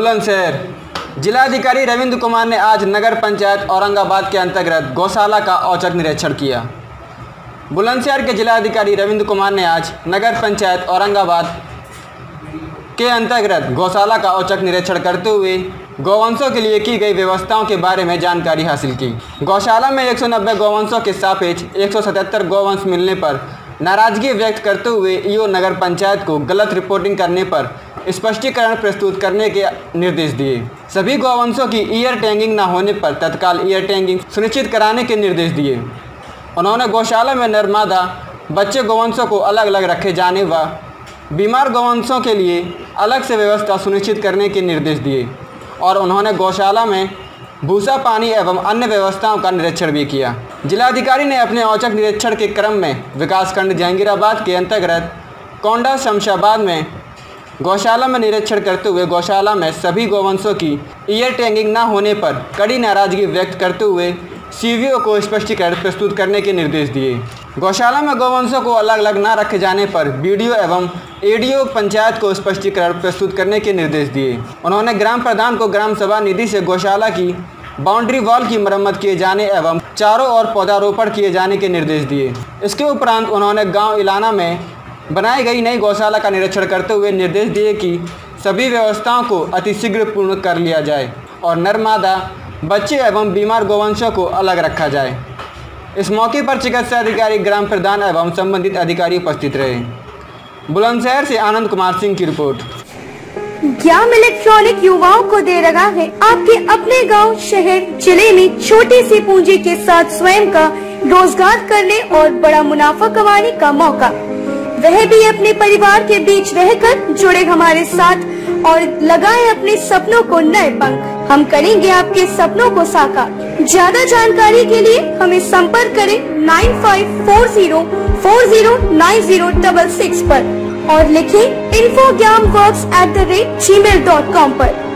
बुलंदशहर जिलाधिकारी रविंद्र कुमार ने आज नगर पंचायत औरंगाबाद के अंतर्गत गौशाला का औचक निरीक्षण किया। बुलंदशहर के जिलाधिकारी रविंद्र कुमार ने आज नगर पंचायत औरंगाबाद के अंतर्गत गौशाला का औचक निरीक्षण करते हुए गौवंशों के लिए की गई व्यवस्थाओं के बारे में जानकारी हासिल की। गौशाला में 190 गौवंशों के सापेक्ष 177 गौवंश मिलने पर नाराजगी व्यक्त करते हुए ईओ नगर पंचायत को गलत रिपोर्टिंग करने पर स्पष्टीकरण प्रस्तुत करने के निर्देश दिए। सभी गौवंशों की ईयर टैगिंग न होने पर तत्काल ईयर टैगिंग सुनिश्चित कराने के निर्देश दिए। उन्होंने गौशाला में नरमादा बच्चे गौवंशों को अलग अलग रखे जाने व बीमार गौवंशों के लिए अलग से व्यवस्था सुनिश्चित करने के निर्देश दिए और उन्होंने गौशाला में भूसा, पानी एवं अन्य व्यवस्थाओं का निरीक्षण भी किया। जिलाधिकारी ने अपने औचक निरीक्षण के क्रम में विकासखंड जहांगीराबाद के अंतर्गत कोंडा शमशाबाद में गौशाला में निरीक्षण करते हुए गौशाला में सभी गौवंशों की ईयर टैगिंग न होने पर कड़ी नाराजगी व्यक्त करते हुए सीवीओ को स्पष्टीकरण प्रस्तुत करने के निर्देश दिए। गौशाला में गौवंशों को अलग अलग न रखे जाने पर बीडीओ एवं एडीओ पंचायत को स्पष्टीकरण प्रस्तुत करने के निर्देश दिए। उन्होंने ग्राम प्रधान को ग्राम सभा निधि से गौशाला की बाउंड्री वॉल की मरम्मत किए जाने एवं चारों ओर पौधारोपण किए जाने के निर्देश दिए। इसके उपरांत उन्होंने गाँव इलाना में बनाई गई नई गौशाला का निरीक्षण करते हुए निर्देश दिए कि सभी व्यवस्थाओं को अतिशीघ्र पूर्ण कर लिया जाए और नरमादा बच्चे एवं बीमार गौवंशों को अलग रखा जाए। इस मौके पर चिकित्सा अधिकारी, ग्राम प्रधान एवं संबंधित अधिकारी उपस्थित रहे। बुलंदशहर से आनंद कुमार सिंह की रिपोर्ट। ज्ञान इलेक्ट्रॉनिक युवाओं को दे रहा है आपके अपने गांव, शहर, जिले में छोटी सी पूंजी के साथ स्वयं का रोजगार करने और बड़ा मुनाफा कमाने का मौका, वह भी अपने परिवार के बीच रहकर। जुड़े हमारे साथ और लगाएं अपने सपनों को नए पंख। हम करेंगे आपके सपनों को साकार। ज्यादा जानकारी के लिए हमें संपर्क करें 9540409066 पर और लिखें info@gmail.com पर।